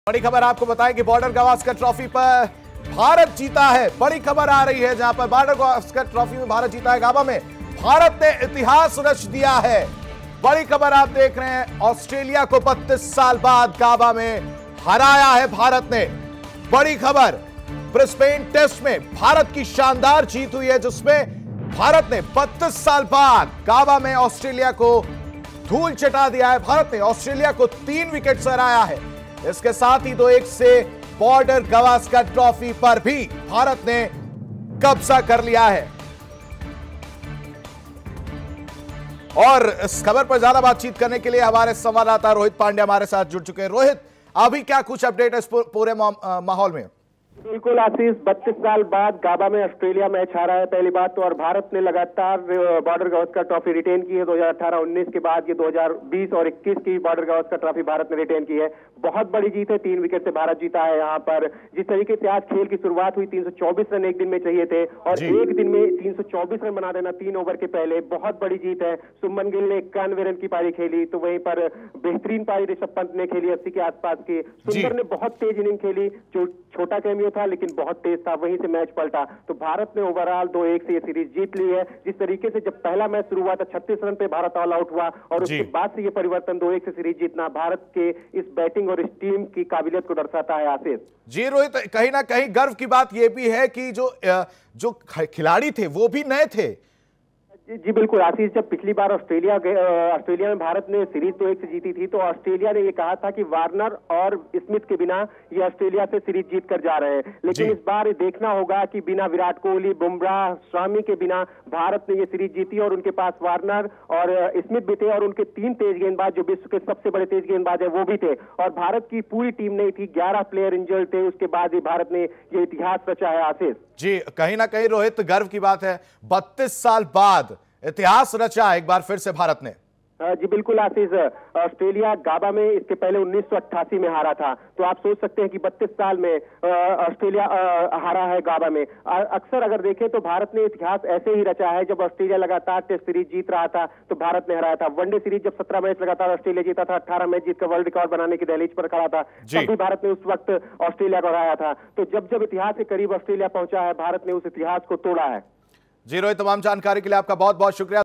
बड़ी खबर आपको बताएं कि बॉर्डर गावस्कर ट्रॉफी पर भारत जीता है। बड़ी खबर आ रही है जहां पर बॉर्डर गावस्कर ट्रॉफी में भारत जीता है। गाबा में भारत ने इतिहास रच दिया है। बड़ी खबर आप देख रहे हैं, ऑस्ट्रेलिया को 32 साल बाद गाबा में हराया है भारत ने। बड़ी खबर, ब्रिस्बेन टेस्ट में भारत की शानदार जीत हुई है जिसमें भारत ने 32 साल बाद गाबा में ऑस्ट्रेलिया को धूल चटा दिया है। भारत ने ऑस्ट्रेलिया को 3 विकेट से हराया है। इसके साथ ही 2-1 से बॉर्डर गावस्कर ट्रॉफी पर भी भारत ने कब्जा कर लिया है। और इस खबर पर ज्यादा बातचीत करने के लिए हमारे संवाददाता रोहित पांड्या हमारे साथ जुड़ चुके हैं। रोहित, अभी क्या कुछ अपडेट है इस पूरे माहौल में? बिल्कुल आशीष, 32 साल बाद गाबा में ऑस्ट्रेलिया मैच हारा है पहली बात तो, और भारत ने लगातार बॉर्डर गावस्कर ट्रॉफी रिटेन की है। 2018-19 के बाद ये 2020 और 21 की बॉर्डर गावस्कर ट्रॉफी भारत ने रिटेन की है। बहुत बड़ी जीत है, 3 विकेट से भारत जीता है। यहाँ पर जिस तरीके से आज खेल की शुरुआत हुई, 324 रन एक दिन में चाहिए थे और एक दिन में 324 रन बना देना 3 ओवर के पहले, बहुत बड़ी जीत है। शुभमन गिल ने 91 रन की पारी खेली तो वहीं पर बेहतरीन पारी ऋषभ पंत ने खेली 80 के आसपास की। सुंदर ने बहुत तेज इनिंग खेली, जो छोटा कैमियो था लेकिन बहुत तेज था, वहीं से मैच पलटा। तो भारत ने ओवरऑल 2-1 से ये सीरीज जीत ली है। जिस तरीके से जब पहला मैच शुरू हुआ था 36 रन पे भारत ऑल आउट हुआ और उसके बाद से ये परिवर्तन 2-1 से सीरीज जीतना भारत के इस बैटिंग और इस टीम की काबिलियत को दर्शाता है। आशीष जी, रोहित, कहीं ना कहीं गर्व की बात यह भी है कि जो खिलाड़ी थे वो भी नए थे। जी बिल्कुल आशीष, जब पिछली बार ऑस्ट्रेलिया में भारत ने सीरीज 2-1 से जीती थी तो ऑस्ट्रेलिया ने ये कहा था कि वार्नर और स्मिथ के बिना ये ऑस्ट्रेलिया से सीरीज जीत कर जा रहे हैं। लेकिन इस बार देखना होगा कि बिना विराट कोहली, बुमराह, स्वामी के बिना भारत ने ये सीरीज जीती और उनके पास वार्नर और स्मिथ भी थे और उनके 3 तेज गेंदबाज जो विश्व के सबसे बड़े तेज गेंदबाज है वो भी थे और भारत की पूरी टीम नहीं थी, 11 प्लेयर इंजर्ड थे। उसके बाद ही भारत ने ये इतिहास रचा है। आशीष जी, कहीं ना कहीं रोहित गर्व की बात है, 32 साल बाद इतिहास रचा एक बार फिर से भारत ने। जी बिल्कुल आशीष, ऑस्ट्रेलिया गाबा में इसके पहले 1988 में हारा था तो आप सोच सकते हैं कि 32 साल में ऑस्ट्रेलिया हारा है गाबा में। अक्सर अगर देखें तो भारत ने इतिहास ऐसे ही रचा है। जब ऑस्ट्रेलिया लगातार टेस्ट सीरीज जीत रहा था तो भारत ने हराया था। वनडे सीरीज जब 17 मैच लगातार ऑस्ट्रेलिया जीता था, 18 मैच जीतकर वर्ल्ड रिकॉर्ड बनाने की दहलीज पर खड़ा था, तब भी भारत ने उस वक्त ऑस्ट्रेलिया को हराया था। तो जब जब इतिहास के करीब ऑस्ट्रेलिया पहुंचा है, भारत ने उस इतिहास को तोड़ा है। जी रोहित, तमाम जानकारी के लिए आपका बहुत बहुत शुक्रिया।